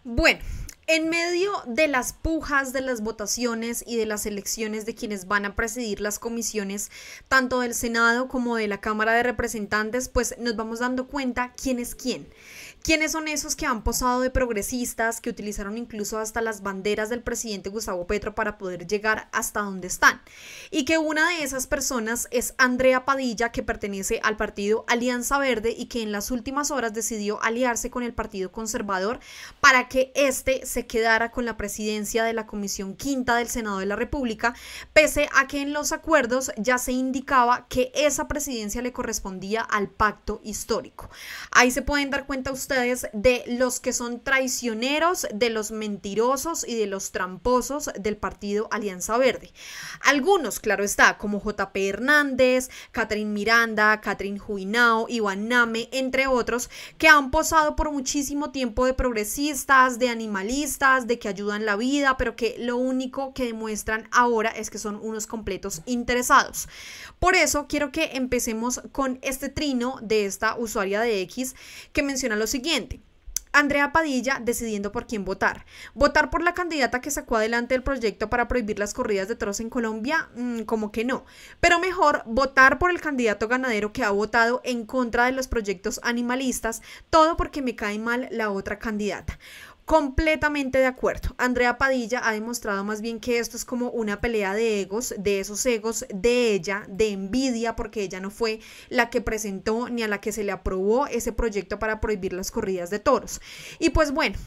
Bueno, en medio de las pujas de las votaciones y de las elecciones de quienes van a presidir las comisiones, tanto del Senado como de la Cámara de Representantes, pues nos vamos dando cuenta quién es quién. ¿Quiénes son esos que han posado de progresistas, que utilizaron incluso hasta las banderas del presidente Gustavo Petro para poder llegar hasta donde están? Y que una de esas personas es Andrea Padilla, que pertenece al partido Alianza Verde y que en las últimas horas decidió aliarse con el Partido Conservador para que éste se quedara con la presidencia de la Comisión Quinta del Senado de la República, pese a que en los acuerdos ya se indicaba que esa presidencia le correspondía al pacto histórico. Ahí se pueden dar cuenta ustedes de los que son traicioneros, de los mentirosos y de los tramposos del partido Alianza Verde. Algunos, claro está, como JP Hernández, Catherine Miranda, Catherine Juinao, Iván Name, entre otros, que han posado por muchísimo tiempo de progresistas, de animalistas, de que ayudan la vida, pero que lo único que demuestran ahora es que son unos completos interesados. Por eso quiero que empecemos con este trino de esta usuaria de X que menciona lo siguiente. Andrea Padilla decidiendo por quién votar. ¿Votar por la candidata que sacó adelante el proyecto para prohibir las corridas de toros en Colombia? Como que no. Pero mejor votar por el candidato ganadero que ha votado en contra de los proyectos animalistas, todo porque me cae mal la otra candidata. Completamente de acuerdo. Andrea Padilla ha demostrado más bien que esto es como una pelea de egos, de esos egos de ella, de envidia, porque ella no fue la que presentó ni a la que se le aprobó ese proyecto para prohibir las corridas de toros. Y pues bueno,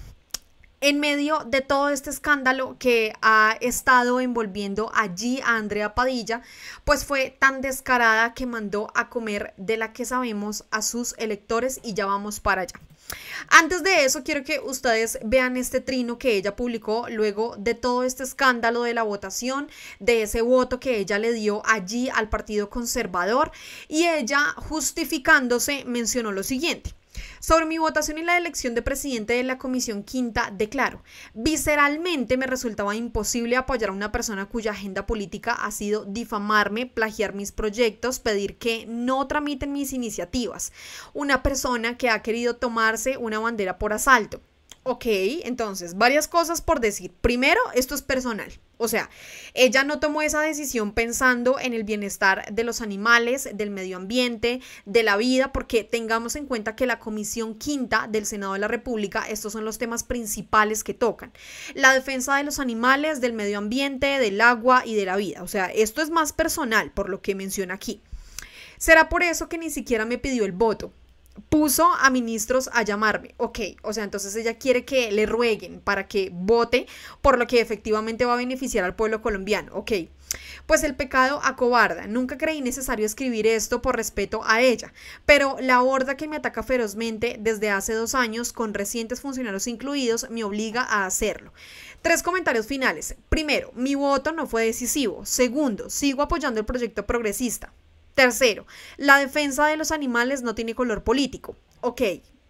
en medio de todo este escándalo que ha estado envolviendo allí a Andrea Padilla, pues fue tan descarada que mandó a comer de la que sabemos a sus electores y ya vamos para allá. Antes de eso, quiero que ustedes vean este trino que ella publicó luego de todo este escándalo de la votación, de ese voto que ella le dio allí al Partido Conservador, y ella, justificándose, mencionó lo siguiente. Sobre mi votación y la elección de presidente de la Comisión Quinta, declaro, visceralmente me resultaba imposible apoyar a una persona cuya agenda política ha sido difamarme, plagiar mis proyectos, pedir que no tramiten mis iniciativas. Una persona que ha querido tomarse una bandera por asalto. Ok, entonces, varias cosas por decir. Primero, esto es personal. O sea, ella no tomó esa decisión pensando en el bienestar de los animales, del medio ambiente, de la vida, porque tengamos en cuenta que la Comisión Quinta del Senado de la República, estos son los temas principales que tocan. La defensa de los animales, del medio ambiente, del agua y de la vida. O sea, esto es más personal por lo que menciona aquí. Será por eso que ni siquiera me pidió el voto. Puso a ministros a llamarme. Ok, o sea, entonces ella quiere que le rueguen para que vote por lo que efectivamente va a beneficiar al pueblo colombiano. Ok, pues el pecado acobarda. Nunca creí necesario escribir esto por respeto a ella, pero la horda que me ataca ferozmente desde hace 2 años, con recientes funcionarios incluidos, me obliga a hacerlo. 3 comentarios finales. Primero, mi voto no fue decisivo. Segundo, sigo apoyando el proyecto progresista. Tercero, la defensa de los animales no tiene color político. Ok.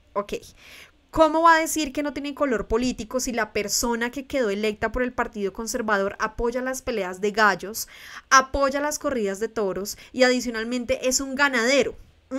¿Cómo va a decir que no tiene color político si la persona que quedó electa por el Partido Conservador apoya las peleas de gallos, apoya las corridas de toros y adicionalmente es un ganadero?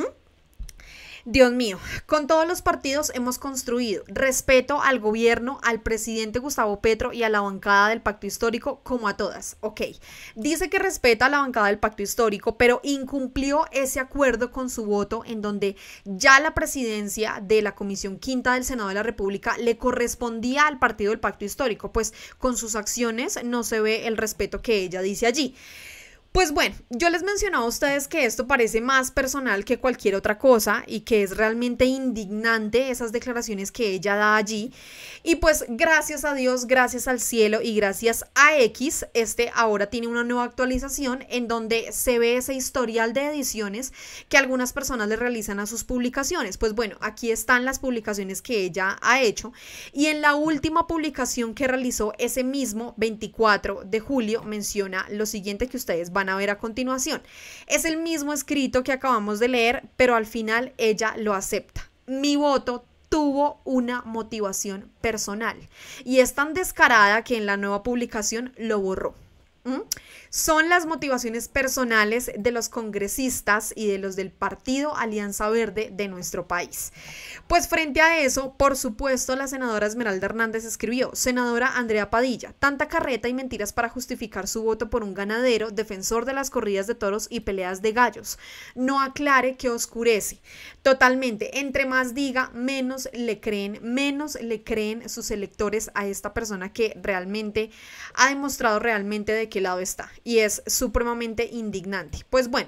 Dios mío, con todos los partidos hemos construido respeto al gobierno, al presidente Gustavo Petro y a la bancada del pacto histórico como a todas. Ok, dice que respeta a la bancada del pacto histórico, pero incumplió ese acuerdo con su voto en donde ya la presidencia de la Comisión Quinta del Senado de la República le correspondía al partido del pacto histórico, pues con sus acciones no se ve el respeto que ella dice allí. Pues bueno, yo les mencionaba a ustedes que esto parece más personal que cualquier otra cosa y que es realmente indignante esas declaraciones que ella da allí. Y pues gracias a Dios, gracias al cielo y gracias a X, ahora tiene una nueva actualización en donde se ve ese historial de ediciones que algunas personas le realizan a sus publicaciones. Pues bueno, aquí están las publicaciones que ella ha hecho y en la última publicación que realizó ese mismo 24 de julio menciona lo siguiente que ustedes van a ver a continuación. Es el mismo escrito que acabamos de leer, pero al final ella lo acepta. Mi voto tuvo una motivación personal y es tan descarada que en la nueva publicación lo borró. son las motivaciones personales de los congresistas y de los del partido Alianza Verde de nuestro país. Pues frente a eso, por supuesto, la senadora Esmeralda Hernández escribió: senadora Andrea Padilla, tanta carreta y mentiras para justificar su voto por un ganadero, defensor de las corridas de toros y peleas de gallos. No aclare que oscurece. Totalmente, entre más diga, menos le creen sus electores a esta persona que realmente ha demostrado realmente de qué lado está, y es supremamente indignante. Pues bueno,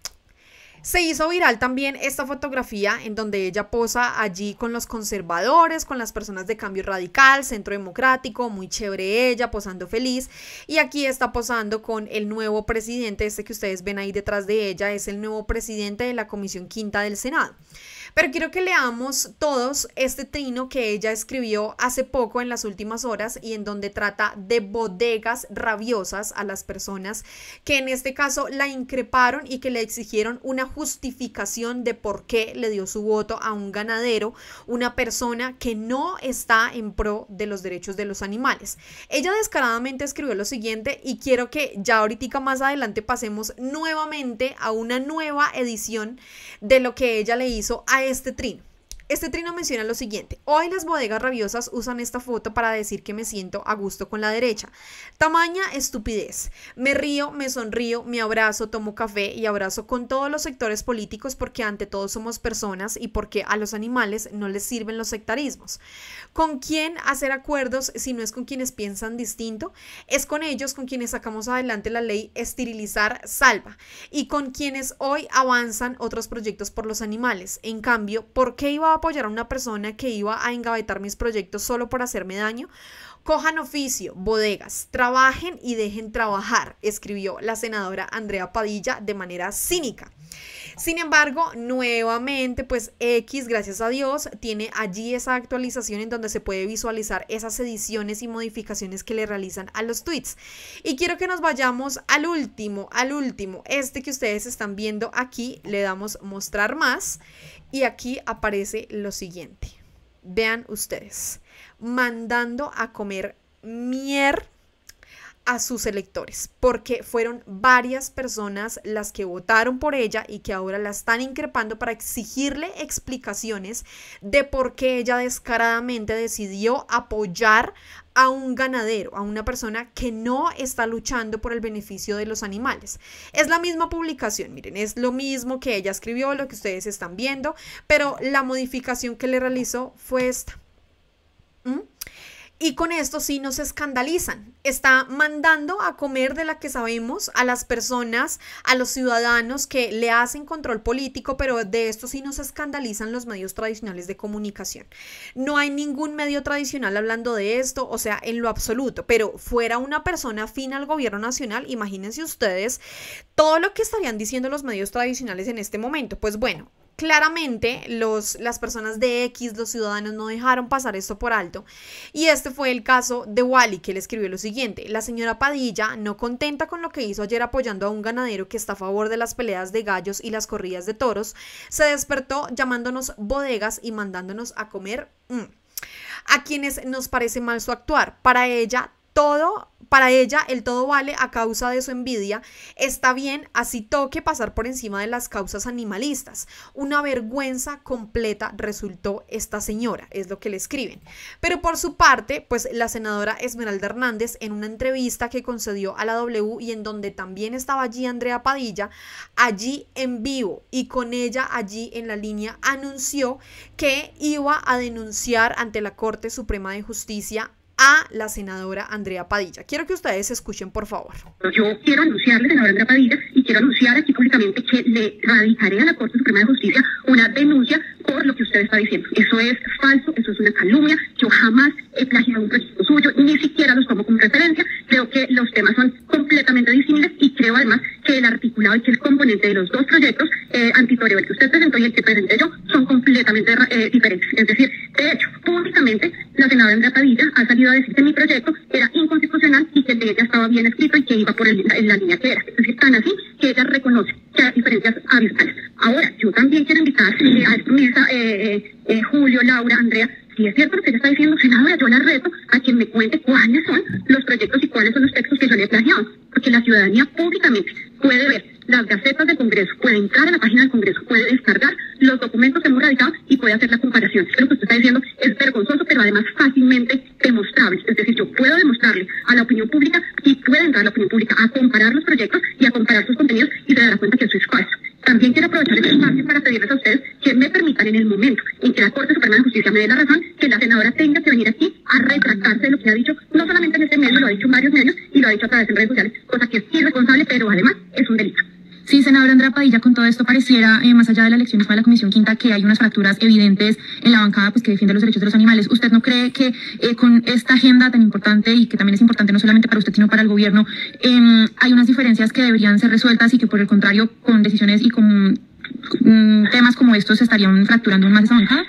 se hizo viral también esta fotografía en donde ella posa allí con los conservadores, con las personas de Cambio Radical, Centro Democrático, muy chévere ella, posando feliz, y aquí está posando con el nuevo presidente, este que ustedes ven ahí detrás de ella, es el nuevo presidente de la Comisión Quinta del Senado. Pero quiero que leamos todos este trino que ella escribió hace poco en las últimas horas y en donde trata de bodegas rabiosas a las personas que en este caso la increparon y que le exigieron una justificación de por qué le dio su voto a un ganadero, una persona que no está en pro de los derechos de los animales. Ella descaradamente escribió lo siguiente y quiero que ya ahorita más adelante pasemos nuevamente a una nueva edición de lo que ella le hizo a este trino. Este trino menciona lo siguiente: hoy las bodegas rabiosas usan esta foto para decir que me siento a gusto con la derecha. Tamaña estupidez. Me río, me sonrío, me abrazo, tomo café y abrazo con todos los sectores políticos porque ante todo somos personas y porque a los animales no les sirven los sectarismos. ¿Con quién hacer acuerdos si no es con quienes piensan distinto? Es con ellos con quienes sacamos adelante la ley Esterilizar Salva y con quienes hoy avanzan otros proyectos por los animales. En cambio, ¿por qué iba a apoyar a una persona que iba a engavetar mis proyectos solo por hacerme daño? Cojan oficio, bodegas, trabajen y dejen trabajar, escribió la senadora Andrea Padilla de manera cínica. Sin embargo, nuevamente, pues X, gracias a Dios, tiene allí esa actualización en donde se puede visualizar esas ediciones y modificaciones que le realizan a los tweets. Y quiero que nos vayamos al último, este que ustedes están viendo aquí, le damos mostrar más y aquí aparece lo siguiente. Vean ustedes, mandando a comer mierda a sus electores, porque fueron varias personas las que votaron por ella y que ahora la están increpando para exigirle explicaciones de por qué ella descaradamente decidió apoyar a un ganadero, a una persona que no está luchando por el beneficio de los animales. Es la misma publicación, miren, es lo mismo que ella escribió, lo que ustedes están viendo, pero la modificación que le realizó fue esta. Y con esto sí nos escandalizan. Está mandando a comer de la que sabemos a las personas, a los ciudadanos que le hacen control político, pero de esto sí nos escandalizan los medios tradicionales de comunicación. No hay ningún medio tradicional hablando de esto, o sea, en lo absoluto, pero fuera una persona afín al gobierno nacional, imagínense ustedes todo lo que estarían diciendo los medios tradicionales en este momento. Pues bueno, claramente las personas de X, los ciudadanos, no dejaron pasar esto por alto y este fue el caso de Wally, que le escribió lo siguiente: la señora Padilla, no contenta con lo que hizo ayer apoyando a un ganadero que está a favor de las peleas de gallos y las corridas de toros, se despertó llamándonos bodegas y mandándonos a comer a quienes nos parece mal su actuar. Para ella el todo vale a causa de su envidia. Está bien, así toque pasar por encima de las causas animalistas. Una vergüenza completa resultó esta señora, es lo que le escriben. Pero por su parte, pues la senadora Esmeralda Hernández, en una entrevista que concedió a la W y en donde también estaba allí Andrea Padilla, allí en vivo y con ella allí en la línea, anunció que iba a denunciar ante la Corte Suprema de Justicia a la senadora Andrea Padilla. Quiero que ustedes escuchen, por favor. Yo quiero anunciarle, senadora Andrea Padilla, y quiero anunciar aquí públicamente que le radicaré a la Corte Suprema de Justicia una denuncia por lo que usted está diciendo. Eso es falso, eso es una calumnia. Yo jamás he plagiado un proyecto suyo, ni siquiera los tomo como referencia. Creo que los temas son completamente disímiles y creo además que el articulado y que el componente de los dos proyectos, antitoreo, el que usted presentó y el que presenté yo, son completamente diferentes. Es decir, de hecho, públicamente la senadora Andrea Padilla ha salido a decir que mi proyecto era inconstitucional y que el de ella estaba bien escrito y que iba por en la línea que era. Es decir, tan así que ella reconoce que hay diferencias abismales. Ahora, yo también quiero invitar a esta mesa, Julio, Laura, Andrea, si es cierto lo que ella está diciendo, senadora, yo la reto a quien me cuente cuáles son los proyectos y cuáles son los textos que yo le he plagiado. porque la ciudadanía públicamente puede ver las gacetas del Congreso, puede entrar a la página del Congreso, puede descargar los documentos que hemos radicado y puede hacer la comparación. Es que lo que usted está diciendo es vergonzoso, pero además fácilmente demostrable. Es decir, yo puedo demostrarle a la opinión pública y puede entrar a la opinión pública a comparar los proyectos y a comparar sus contenidos y se dará cuenta que eso es falso. También quiero aprovechar este espacio para pedirles a ustedes que me permitan en el momento en que la Corte Suprema de Justicia me dé la razón, que la senadora tenga que venir aquí a retractarse de lo que ha dicho, no solamente en este medio, lo ha dicho en varios medios y lo ha dicho a través de redes sociales, cosa que es irresponsable, pero además es un delito. Sí, senadora Andrea Padilla, con todo esto pareciera, más allá de la elección para la Comisión Quinta, que hay unas fracturas evidentes en la bancada pues que defiende los derechos de los animales. ¿Usted no cree que con esta agenda tan importante y que también es importante no solamente para usted sino para el gobierno, hay unas diferencias que deberían ser resueltas y que por el contrario con decisiones y con temas como estos se estarían fracturando más esa bancada?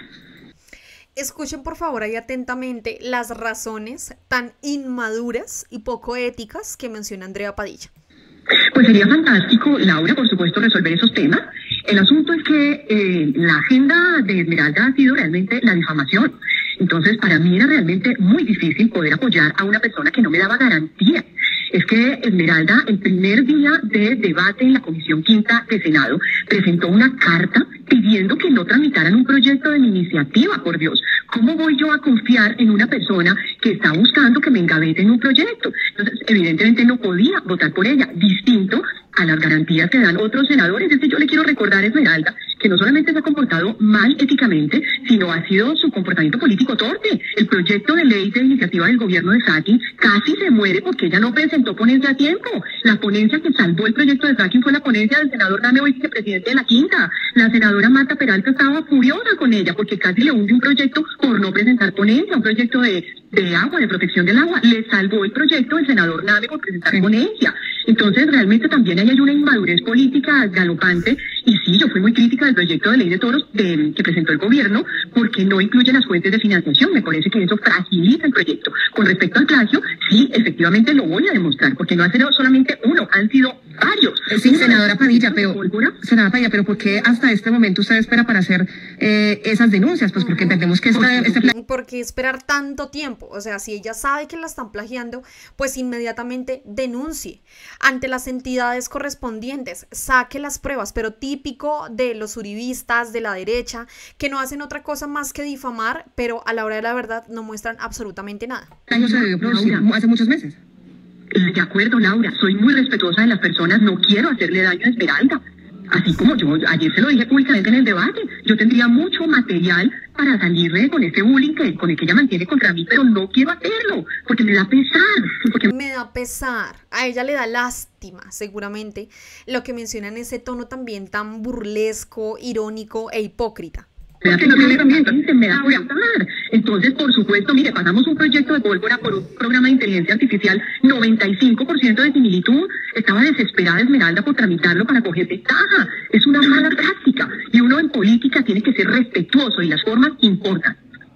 Escuchen por favor ahí atentamente las razones tan inmaduras y poco éticas que menciona Andrea Padilla. Pues sería fantástico, Laura, por supuesto, resolver esos temas. El asunto es que la agenda de Esmeralda ha sido realmente la difamación. Entonces, para mí era realmente muy difícil poder apoyar a una persona que no me daba garantía. Es que Esmeralda, el primer día de debate en la Comisión Quinta de Senado, presentó una carta pidiendo que no tramitaran un proyecto de mi iniciativa, por Dios. ¿Cómo voy yo a confiar en una persona que está buscando que me engavete en un proyecto? Entonces, evidentemente no podía votar por ella, distinto a las garantías que dan otros senadores. Es que yo le quiero recordar a Esmeralda que no solamente se ha comportado mal éticamente, sino ha sido su comportamiento político torpe. El proyecto de ley de iniciativa del gobierno de Sacking casi se muere porque ella no presentó ponencia a tiempo. La ponencia que salvó el proyecto de Sacking fue la ponencia del senador Name, hoy vicepresidente de la Quinta. La senadora Marta Peralta estaba furiosa con ella porque casi le hunde un proyecto por no presentar ponencia, un proyecto de agua, de protección del agua. Le salvó el proyecto el senador Name por presentar ponencia. Entonces, realmente también ahí hay una inmadurez política galopante. Y sí, yo fui muy crítica del proyecto de ley de toros que presentó el gobierno porque no incluye las fuentes de financiación. Me parece que eso fragiliza el proyecto. Con respecto al plagio, sí, efectivamente lo voy a demostrar porque no ha sido solamente uno, han sido varios. Sí, senadora Padilla, pero ¿por qué hasta este momento usted espera para hacer esas denuncias? Pues porque entendemos que ¿Por qué esperar tanto tiempo? O sea, si ella sabe que la están plagiando, pues inmediatamente denuncie ante las entidades correspondientes, saque las pruebas, pero típico de los uribistas de la derecha, que no hacen otra cosa más que difamar, pero a la hora de la verdad no muestran absolutamente nada. daño se debió producir hace muchos meses. De acuerdo, Laura, soy muy respetuosa de las personas, no quiero hacerle daño a Esmeralda. Así como yo ayer se lo dije públicamente en el debate, yo tendría mucho material para salirle con este bullying con el que ella mantiene contra mí, pero no quiero hacerlo, porque me da pesar. Me da pesar, a ella le da lástima, seguramente, lo que menciona en ese tono también tan burlesco, irónico e hipócrita. Porque no tiene herramientas, me da pesar. Entonces, por supuesto, mire, pasamos un proyecto de pólvora por un programa de inteligencia artificial, 95% de similitud. Estaba desesperada Esmeralda por tramitarlo para coger ventaja. Es una mala práctica. Y uno en política tiene que ser respetuoso y las formas importan.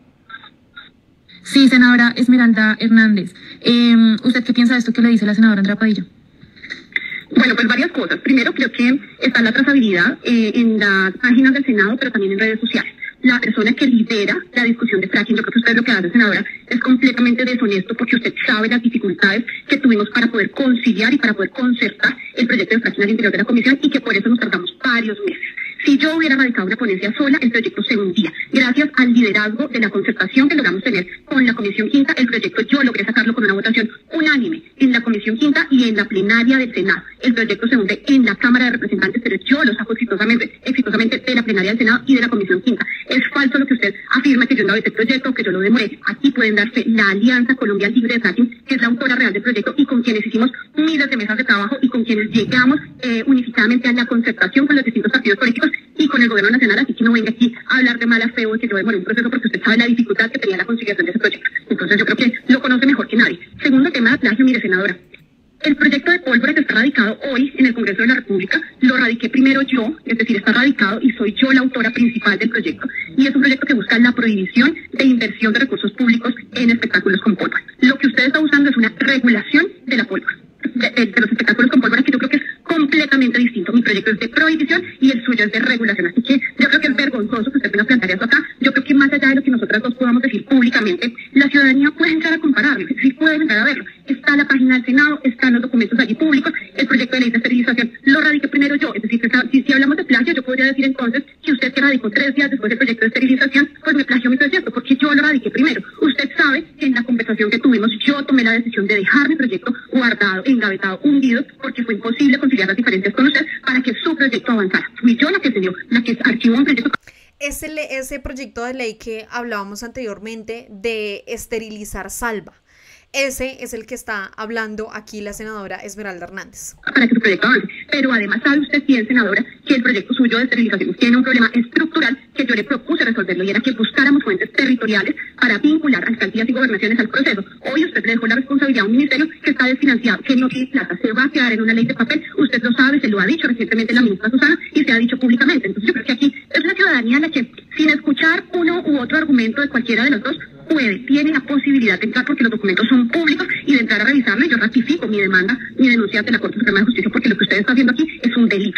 Sí, senadora Esmeralda Hernández. ¿Usted qué piensa de esto que le dice la senadora Andrea Padilla? Bueno, pues varias cosas. Primero, creo que está la trazabilidad en las páginas del Senado, pero también en redes sociales. La persona que lidera la discusión de fracking, yo creo que usted lo que hace, senadora, es completamente deshonesto porque usted sabe las dificultades que tuvimos para poder conciliar y para poder concertar el proyecto de fracking al interior de la comisión y que por eso nos tardamos varios meses. Si yo hubiera radicado una ponencia sola, el proyecto se hundía. Gracias al liderazgo de la concertación que logramos tener con la Comisión Quinta, el proyecto yo logré sacarlo con una votación unánime en la Comisión Quinta y en la plenaria del Senado. El proyecto se hunde en la Cámara de Representantes, pero yo lo saco exitosamente de la plenaria del Senado y de la Comisión Quinta. Es falso lo que usted afirma, que yo no hice el proyecto, que yo lo demoré. Aquí pueden darse la Alianza Colombia Libre de Fracking, que es la autora real del proyecto y con quienes hicimos miles de mesas de trabajo y con quienes llegamos unificadamente a la concertación con los distintos partidos políticos y con el gobierno nacional, así que no venga aquí a hablar de mala fe o que yo demoré un proceso porque usted sabe la dificultad que tenía la conciliación de ese proyecto. Entonces yo creo que lo conoce mejor que nadie. Segundo tema de plagio, mire, senadora. El proyecto de pólvora que está radicado hoy en el Congreso de la República, lo radiqué primero yo, es decir, está radicado y soy yo la autora principal del proyecto. Y es un proyecto que busca la prohibición de inversión de recursos públicos en espectáculos con pólvora. Lo que usted está usando es una regulación de la pólvora, de los espectáculos con pólvora, que yo creo que es completamente distinto. Mi proyecto es de prohibición y el suyo es de regulación. Así que yo creo que es vergonzoso que usted venga a plantear eso acá. Yo creo que más allá de lo que nosotras dos podamos decir públicamente, públicamente, la ciudadanía puede entrar a compararlo, sí puede entrar a verlo. Está la página del Senado, están los documentos allí públicos, el proyecto de ley de esterilización lo radiqué primero yo, es decir, si hablamos de plagio, yo podría decir entonces que usted que radicó 3 días después del proyecto de esterilización, pues me plagió mi proyecto, porque yo lo radiqué primero. Usted sabe que en la conversación que tuvimos, yo tomé la decisión de dejar mi proyecto guardado, engavetado, hundido, porque fue imposible conciliar las diferencias con usted para que su proyecto avanzara. Fui yo la que se dio, la que archivó un proyecto. Ese proyecto de ley que hablábamos anteriormente de esterilizar Salva. Ese es el que está hablando aquí la senadora Esmeralda Hernández. Para que su proyecto avance. Pero además sabe usted bien, senadora, que el proyecto suyo de esterilización tiene un problema estructural que yo le propuse resolverlo, y era que buscáramos fuentes territoriales para vincular alcaldías y gobernaciones al proceso. Hoy usted le dejó la responsabilidad a un ministerio que está desfinanciado, que no tiene plata, se va a quedar en una ley de papel. Usted lo sabe, se lo ha dicho recientemente la ministra Susana y se ha dicho públicamente. Entonces yo creo que aquí es la ciudadanía la que, sin escuchar uno u otro argumento de cualquiera de los dos, tiene la posibilidad de entrar, porque los documentos son públicos, y de entrar a revisarlo. Y yo ratifico mi demanda, mi denuncia ante la Corte Suprema de Justicia, porque lo que usted está haciendo aquí es un delito.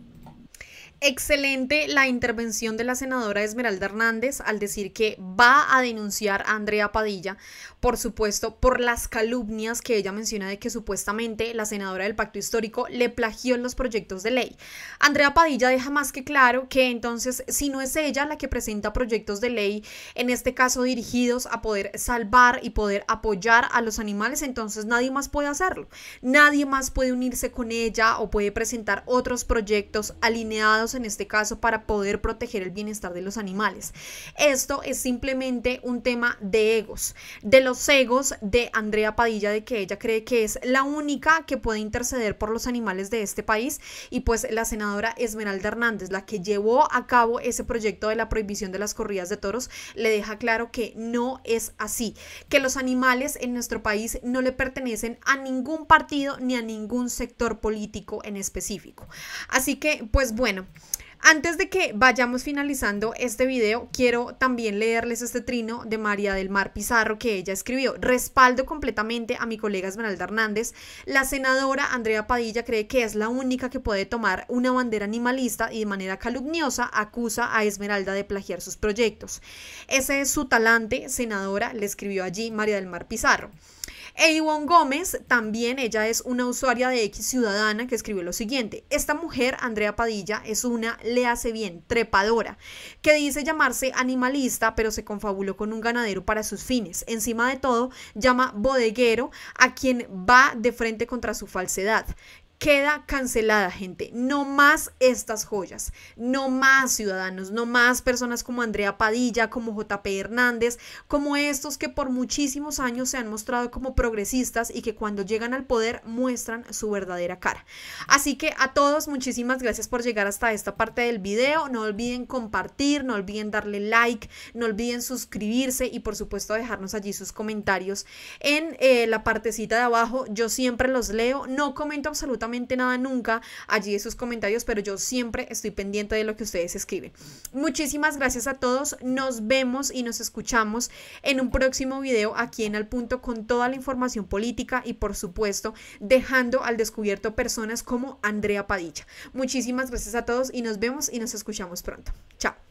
Excelente la intervención de la senadora Esmeralda Hernández al decir que va a denunciar a Andrea Padilla, por supuesto, por las calumnias que ella menciona de que supuestamente la senadora del Pacto Histórico le plagió en los proyectos de ley. Andrea Padilla deja más que claro que entonces, si no es ella la que presenta proyectos de ley, en este caso dirigidos a poder salvar y poder apoyar a los animales, entonces nadie más puede hacerlo. Nadie más puede unirse con ella o puede presentar otros proyectos alineados en este caso para poder proteger el bienestar de los animales. Esto es simplemente un tema de egos, de los egos de Andrea Padilla, de que ella cree que es la única que puede interceder por los animales de este país, y pues la senadora Esmeralda Hernández, la que llevó a cabo ese proyecto de la prohibición de las corridas de toros, le deja claro que no es así, que los animales en nuestro país no le pertenecen a ningún partido ni a ningún sector político en específico. Así que, pues bueno, antes de que vayamos finalizando este video, quiero también leerles este trino de María del Mar Pizarro que ella escribió. Respaldo completamente a mi colega Esmeralda Hernández. La senadora Andrea Padilla cree que es la única que puede tomar una bandera animalista y de manera calumniosa acusa a Esmeralda de plagiar sus proyectos. Ese es su talante, senadora, le escribió allí María del Mar Pizarro. Ivonne Gómez, también ella es una usuaria de X Ciudadana, que escribió lo siguiente: esta mujer, Andrea Padilla, es una, le hace bien, trepadora, que dice llamarse animalista, pero se confabuló con un ganadero para sus fines. Encima de todo, llama bodeguero a quien va de frente contra su falsedad. Queda cancelada, gente. No más estas joyas, no más ciudadanos, no más personas como Andrea Padilla, como JP Hernández, como estos que por muchísimos años se han mostrado como progresistas y que cuando llegan al poder muestran su verdadera cara. Así que a todos, muchísimas gracias por llegar hasta esta parte del video. No olviden compartir, no olviden darle like, no olviden suscribirse y por supuesto dejarnos allí sus comentarios en la partecita de abajo. Yo siempre los leo, no comento absolutamente nada nunca allí de sus comentarios, pero yo siempre estoy pendiente de lo que ustedes escriben. Muchísimas gracias a todos, nos vemos y nos escuchamos en un próximo video aquí en Al Punto con toda la información política y por supuesto dejando al descubierto personas como Andrea Padilla. Muchísimas gracias a todos y nos vemos y nos escuchamos pronto. Chao.